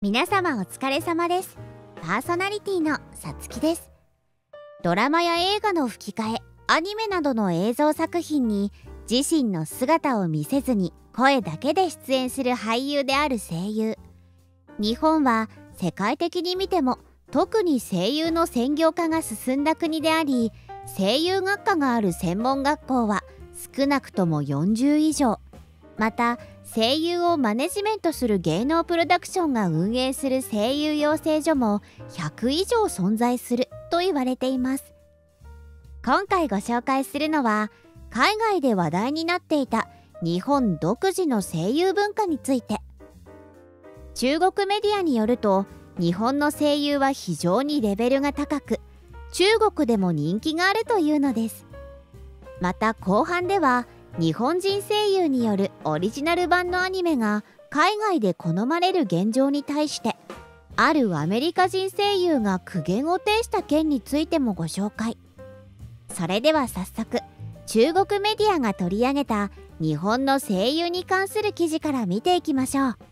皆様お疲れ様です。パーソナリティのさつきです。ドラマや映画の吹き替え、アニメなどの映像作品に自身の姿を見せずに声だけで出演する俳優である声優。日本は世界的に見ても特に声優の専業化が進んだ国であり、声優学科がある専門学校は少なくとも40以上。また声優をマネジメントする芸能プロダクションが運営する声優養成所も100以上存在すると言われています。今回ご紹介するのは海外で話題になっていた日本独自の声優文化について。中国メディアによると、日本の声優は非常にレベルが高く、中国でも人気があるというのです。また後半では日本人声優によるオリジナル版のアニメが海外で好まれる現状に対して、あるアメリカ人声優が苦言を呈した件についてもご紹介。それでは早速、中国メディアが取り上げた日本の声優に関する記事から見ていきましょう。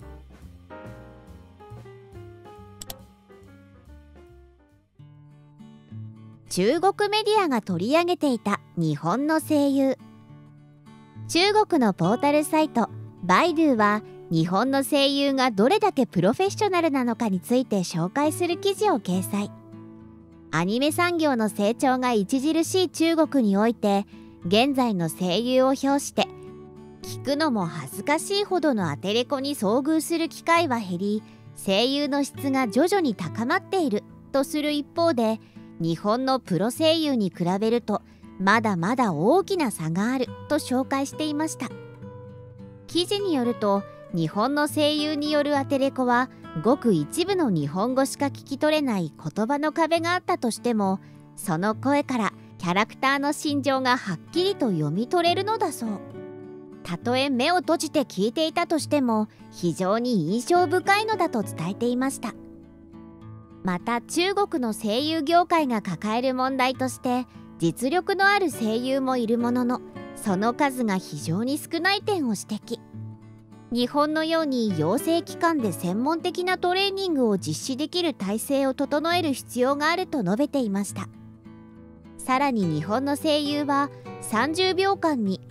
中国メディアが取り上げていた日本の声優。中国のポータルサイトバイドゥは日本の声優がどれだけプロフェッショナルなのかについて紹介する記事を掲載。アニメ産業の成長が著しい中国において、現在の声優を表して聞くのも恥ずかしいほどのアテレコに遭遇する機会は減り、声優の質が徐々に高まっているとする一方で、日本のプロ声優に比べるとまだまだ大きな差があると紹介していました。記事によると、日本の声優によるアテレコはごく一部の日本語しか聞き取れない言葉の壁があったとしても、その声からキャラクターの心情がはっきりと読み取れるのだそう。たとえ目を閉じて聞いていたとしても非常に印象深いのだと伝えていました。また中国の声優業界が抱える問題として、実力のある声優もいるもののその数が非常に少ない点を指摘。日本のように養成機関で専門的なトレーニングを実施できる体制を整える必要があると述べていました。さらに日本の声優は30秒間に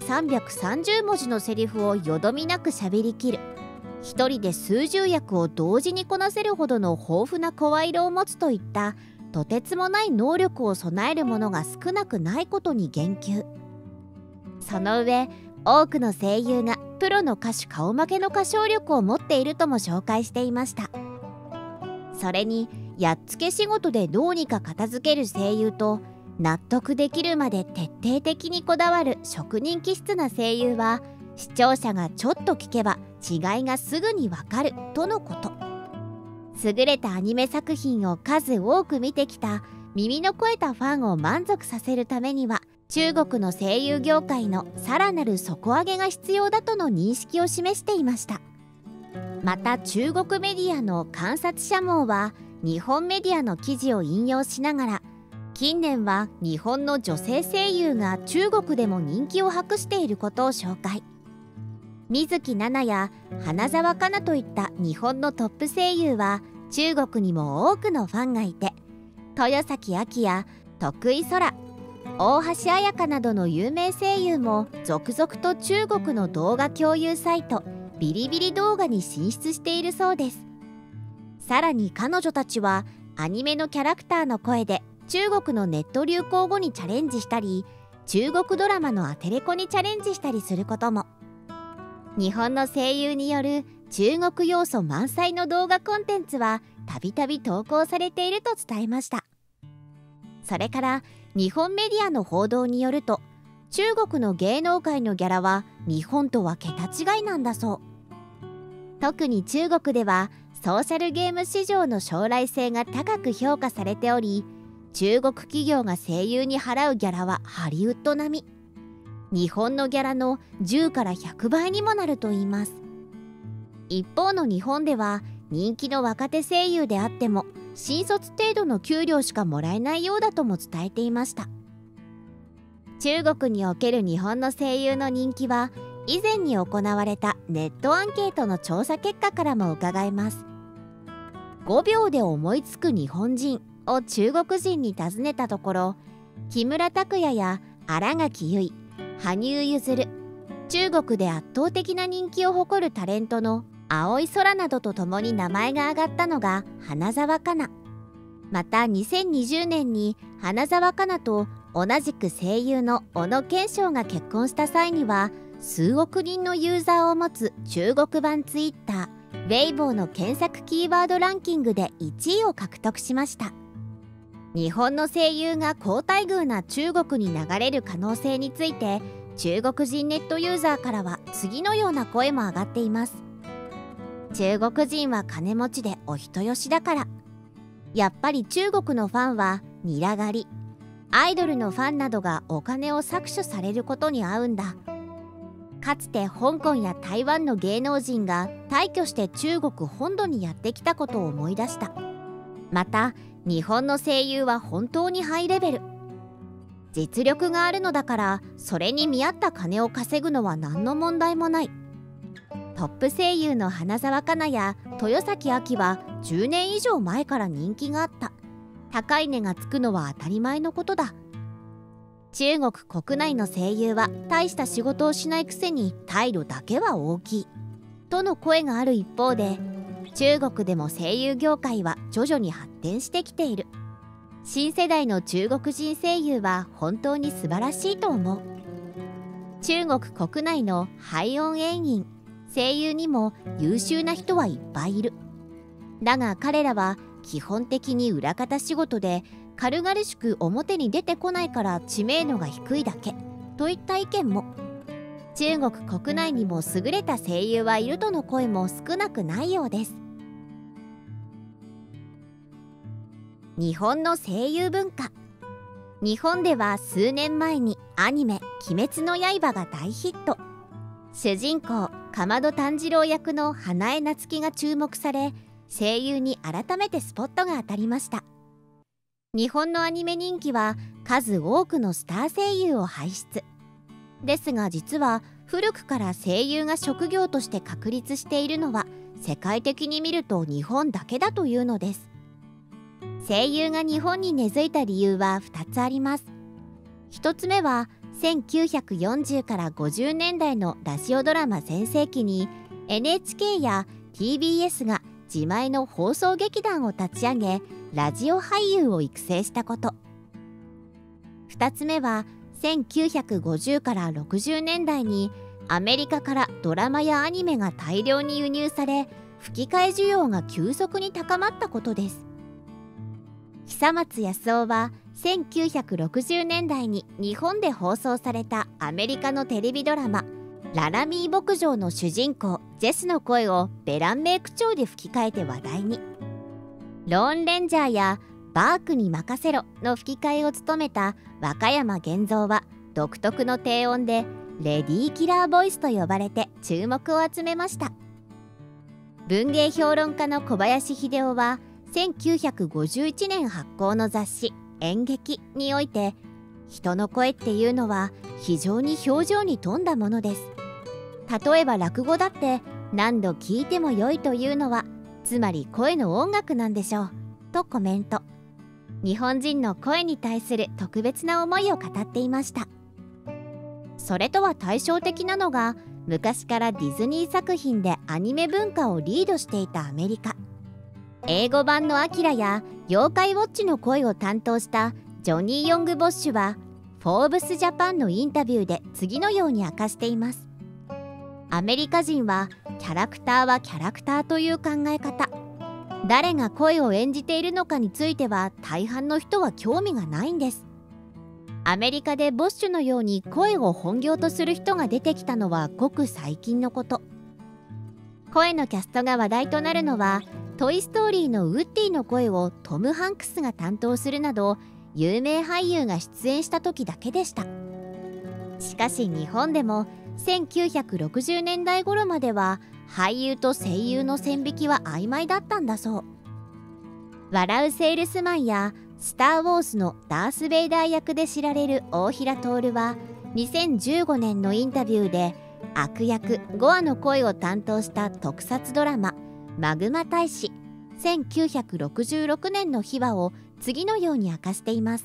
330文字のセリフをよどみなく喋りきる、一人で数十役を同時にこなせるほどの豊富な声色を持つといったとてつもない能力を備えるものが少なくないことに言及。その上、多くの声優がプロの歌手顔負けの歌唱力を持っているとも紹介していました。それにやっつけ仕事でどうにか片付ける声優と、納得できるまで徹底的にこだわる職人気質な声優は、視聴者がちょっと聞けば違いがすぐにわかるとのこと。優れたアニメ作品を数多く見てきた耳の肥えたファンを満足させるためには、中国の声優業界のさらなる底上げが必要だとの認識を示していました。また中国メディアの観察者網は日本メディアの記事を引用しながら、近年は日本の女性声優が中国でも人気を博していることを紹介。水木奈々や花澤香菜といった日本のトップ声優は中国にも多くのファンがいて、豊崎亜紀や徳井空、大橋彩香などの有名声優も続々と中国の動画共有サイトビリビリ動画に進出しているそうです。さらに彼女たちはアニメのキャラクターの声で中国のネット流行語にチャレンジしたり、中国ドラマのアテレコにチャレンジしたりすることも。日本の声優による中国要素満載の動画コンテンツはたびたび投稿されていると伝えました。それから日本メディアの報道によると、中国の芸能界のギャラは日本とは桁違いなんだそう。特に中国ではソーシャルゲーム市場の将来性が高く評価されており、中国企業が声優に払うギャラはハリウッド並み。日本のギャラの10から100倍にもなるといいます。一方の日本では人気の若手声優であっても新卒程度の給料しかもらえないようだとも伝えていました。中国における日本の声優の人気は以前に行われたネットアンケートの調査結果からも伺えます。 5秒で思いつく日本人を中国人に尋ねたところ、木村拓哉や新垣結衣、羽生結弦、中国で圧倒的な人気を誇るタレントの青い空などとともに名前が挙がったのが花澤香菜。また2020年に花澤香菜と同じく声優の小野賢章が結婚した際には、数億人のユーザーを持つ中国版ツイッター、ウェイボーの検索キーワードランキングで1位を獲得しました。日本の声優が好待遇な中国に流れる可能性について、中国人ネットユーザーからは次のような声も上がっています。中国人は金持ちでお人よしだから。やっぱり中国のファンはニラ狩り。アイドルのファンなどがお金を搾取されることに合うんだ。かつて香港や台湾の芸能人が大挙して中国本土にやってきたことを思い出した。また日本の声優は本当にハイレベル。実力があるのだから、それに見合った金を稼ぐのは何の問題もない。トップ声優の花澤香菜や豊崎亜紀は10年以上前から人気があった。高い値がつくのは当たり前のことだ。中国国内の声優は大した仕事をしないくせに態度だけは大きいとの声がある一方で、中国でも声優業界は徐々に発展してきている。新世代の中国人声優は本当に素晴らしいと思う。中国国内の配音演員、声優にも優秀な人はいっぱいいる。だが彼らは基本的に裏方仕事で、軽々しく表に出てこないから知名度が低いだけといった意見も。中国国内にも優れた声優はいるとの声も少なくないようです。日本の声優文化。日本では数年前にアニメ「鬼滅の刃」が大ヒット。主人公竈門炭治郎役の花江夏樹が注目され、声優に改めてスポットが当たりました。日本のアニメ人気は数多くのスター声優を輩出。ですが実は古くから声優が職業として確立しているのは世界的に見ると日本だけだというのです。声優が日本に根付いた理由は2つあります。1つ目は1940から50年代のラジオドラマ全盛期に NHK や TBS が自前の放送劇団を立ち上げ、ラジオ俳優を育成したこと。2つ目は1950から60年代にアメリカからドラマやアニメが大量に輸入され、吹き替え需要が急速に高まったことです。久松康夫は1960年代に日本で放送されたアメリカのテレビドラマ「ララミー牧場」の主人公ジェスの声をベランメイク調で吹き替えて話題に。ローンレンジャーやバークに任せろの吹き替えを務めた若山源三は独特の低音でレディーキラーボイスと呼ばれて注目を集めました。文芸評論家の小林秀夫は1951年発行の雑誌「演劇」において、人の声っていうのは非常に表情に富んだものです。例えば落語だって何度聞いても良いというのは、つまり声の音楽なんでしょうとコメント。日本人の声に対する特別な思いを語っていました。それとは対照的なのが、昔からディズニー作品でアニメ文化をリードしていたアメリカ。英語版のアキラや妖怪ウォッチの声を担当したジョニー・ヨング・ボッシュはフォーブスジャパンのインタビューで次のように明かしています。アメリカ人はキャラクターはキャラクターという考え方。誰が声を演じているのかについては大半の人は興味がないんです。アメリカでボッシュのように声を本業とする人が出てきたのはごく最近のこと。声のキャストが話題となるのは、トイ・ストーリーのウッディの声をトム・ハンクスが担当するなど、有名俳優が出演した時だけでした。しかし日本でも1960年代頃までは俳優と声優の線引きは曖昧だったんだそう。笑うセールスマンやスター・ウォーズのダース・ベイダー役で知られる大平徹は2015年のインタビューで、悪役ゴアの声を担当した特撮ドラママグマ大使 1966年の秘話を次のように明かしています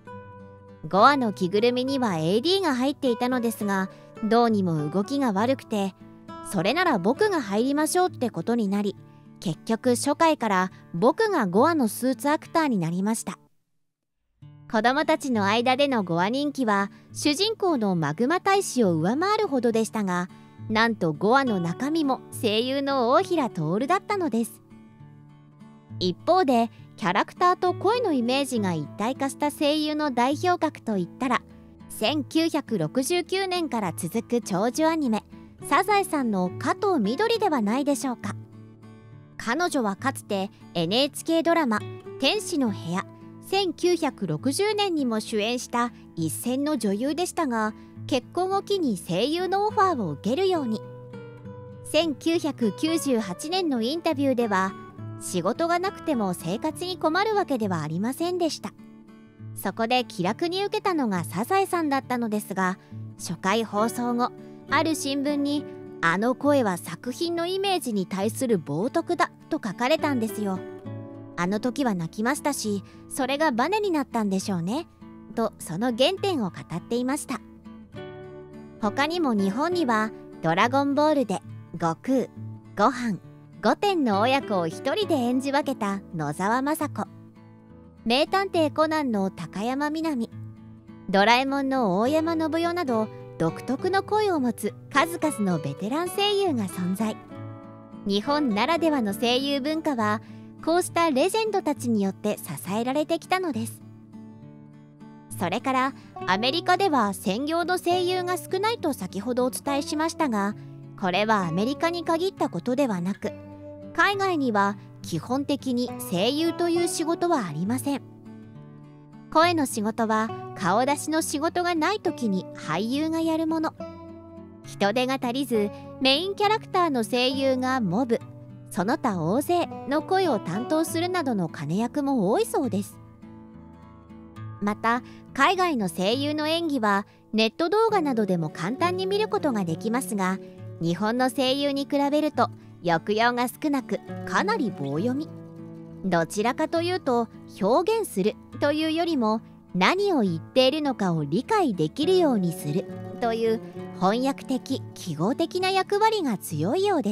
。5話の着ぐるみには AD が入っていたのですが、どうにも動きが悪くて、それなら僕が入りましょうってことになり、結局初回から僕が5話のスーツアクターになりました。子供たちの間での5話人気は主人公のマグマ大使を上回るほどでしたが、なんと5話の中身も声優の大平徹だったのです。一方でキャラクターと声のイメージが一体化した声優の代表格といったら、1969年から続く長寿アニメ「サザエさん」の加藤みどりではないでしょうか。彼女はかつて NHK ドラマ「天使の部屋」1960年にも主演した一線の女優でしたが、結婚を機に声優のオファーを受けるように。1998年のインタビューでは、仕事がなくても生活に困るわけではありませんでした。そこで気楽に受けたのがサザエさんだったのですが、初回放送後、ある新聞に「あの声は作品のイメージに対する冒涜だ」と書かれたんですよ。あの時は泣きましたし、それがバネになったんでしょうねと、その原点を語っていました。他にも日本にはドラゴンボールで悟空、ご飯、御殿の親子を一人で演じ分けた野沢雅子、名探偵コナンの高山みなみ、ドラえもんの大山信代など独特の声を持つ数々のベテラン声優が存在。日本ならではの声優文化はこうしたレジェンドたちによって支えられてきたのです。それからアメリカでは専業の声優が少ないと先ほどお伝えしましたが、これはアメリカに限ったことではなく、海外には基本的に声優という仕事はありません。声の仕事は顔出しの仕事がない時に俳優がやるもの。人手が足りずメインキャラクターの声優がモブ、その他大勢の声を担当するなどの金役も多いそうです。また海外の声優の演技はネット動画などでも簡単に見ることができますが、日本の声優に比べると抑揚が少なく、かなり棒読み。どちらかというと表現するというよりも何を言っているのかを理解できるようにするという翻訳的記号的な役割が強いようです。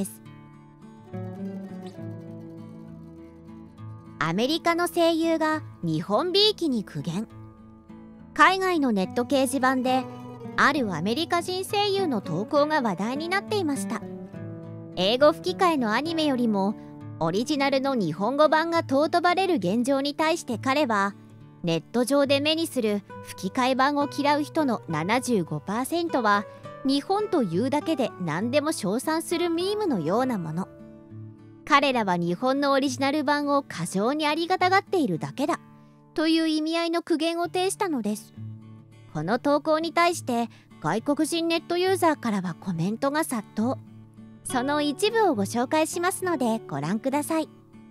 アメリカの声優が日本びいきに苦言。海外のネット掲示板であるアメリカ人声優の投稿が話題になっていました。英語吹き替えのアニメよりもオリジナルの日本語版が尊ばれる現状に対して彼は、ネット上で目にする吹き替え版を嫌う人の 75% は日本というだけで何でも称賛するミームのようなもの。彼らは日本のオリジナル版を過剰にありがたがっているだけだという意味合いの苦言を呈したのです。この投稿に対して外国人ネットユーザーからはコメントが殺到。その一部をご紹介しますのでご覧ください。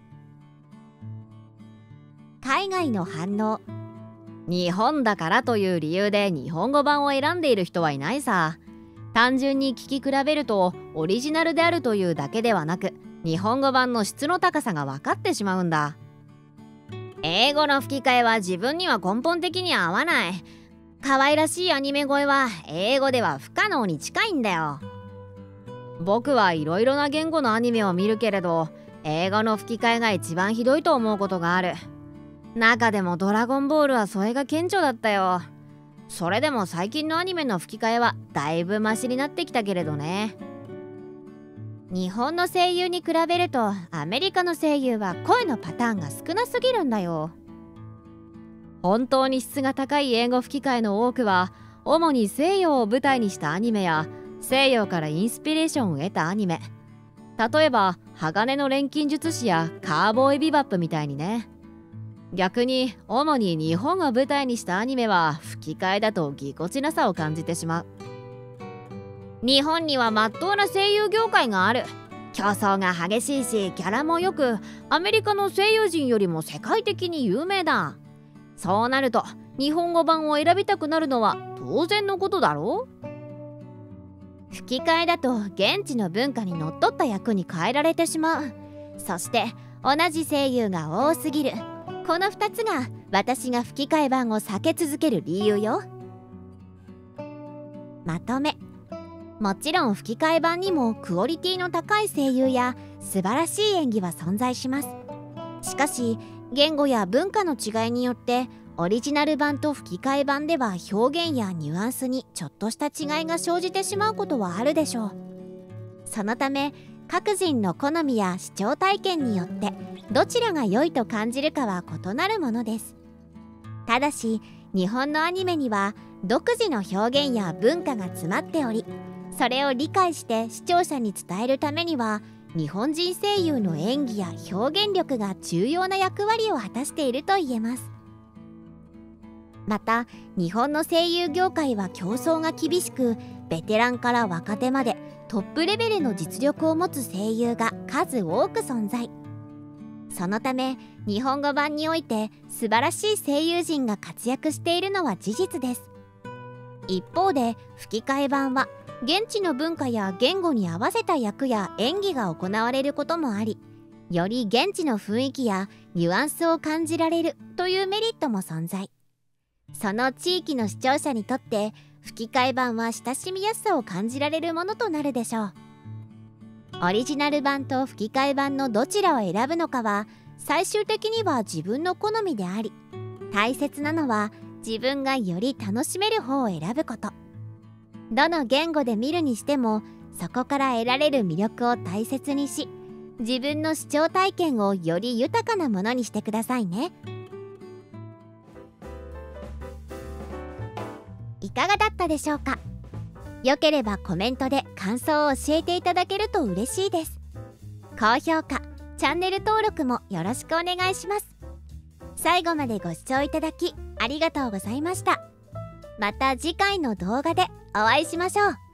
海外の反応。 日本だからという理由で日本語版を選んでいる人はいないさ。単純に聞き比べるとオリジナルであるというだけではなく、日本語版の質の高さが分かってしまうんだ。英語の吹き替えは自分には根本的に合わない。可愛らしいアニメ声は英語では不可能に近いんだよ。僕はいろいろな言語のアニメを見るけれど、英語の吹き替えが一番ひどいと思うことがある。中でもドラゴンボールはそれが顕著だったよ。それでも最近のアニメの吹き替えはだいぶマシになってきたけれどね。 日本の声優に比べるとアメリカの声優は声のパターンが少なすぎるんだよ。 本当に質が高い英語吹き替えの多くは主に西洋を舞台にしたアニメや西洋からインスピレーションを得たアニメ。例えば鋼の錬金術師やカーボーイビバップみたいにね。逆に主に日本を舞台にしたアニメは吹き替えだとぎこちなさを感じてしまう。日本にはまっとうな声優業界がある。競争が激しいしキャラもよく、アメリカの声優陣よりも世界的に有名だ。そうなると日本語版を選びたくなるのは当然のことだろう。 吹き替えだと現地の文化にのっとった役に変えられてしまう。そして同じ声優が多すぎる。この2つが私が吹き替え版を避け続ける理由よ。まとめ。もちろん吹き替え版にもクオリティの高い声優や素晴らしい演技は存在します。しかし言語や文化の違いによってオリジナル版と吹き替え版では表現やニュアンスにちょっとした違いが生じてしまうことはあるでしょう。そのため各人の好みや視聴体験によってどちらが良いと感じるかは異なるものです。ただし日本のアニメには独自の表現や文化が詰まっており、それを理解して視聴者に伝えるためには日本人声優の演技や表現力が重要な役割を果たしていると言えます。また日本の声優業界は競争が厳しく、ベテランから若手までトップレベルの実力を持つ声優が数多く存在。そのため日本語版において素晴らしい声優陣が活躍しているのは事実です。一方で吹き替え版は現地の文化や言語に合わせた役や演技が行われることもあり、より現地の雰囲気やニュアンスを感じられるというメリットも存在。その地域の視聴者にとって吹き替え版は親しみやすさを感じられるものとなるでしょう。オリジナル版と吹き替え版のどちらを選ぶのかは最終的には自分の好みであり、大切なのは自分がより楽しめる方を選ぶこと。どの言語で見るにしてもそこから得られる魅力を大切にし、自分の視聴体験をより豊かなものにしてくださいね。いかがだったでしょうか。よければコメントで感想を教えていただけると嬉しいです。高評価、チャンネル登録もよろしくお願いします。最後までご視聴いただきありがとうございました。また次回の動画でお会いしましょう。